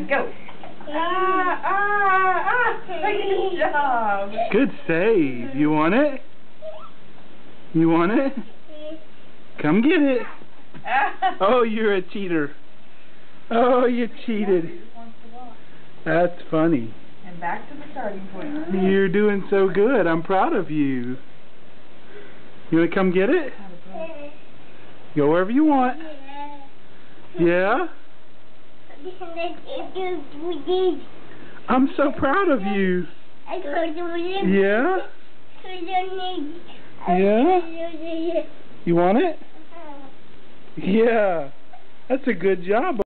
go. Good job. Good save. You want it? You want it? Come get it. Oh, you're a cheater. Oh, you cheated. That's funny. And back to the starting point. You're doing so good. I'm proud of you. You want to come get it? Go wherever you want. Yeah? I'm so proud of you. Yeah? Yeah? You want it? Yeah. That's a good job.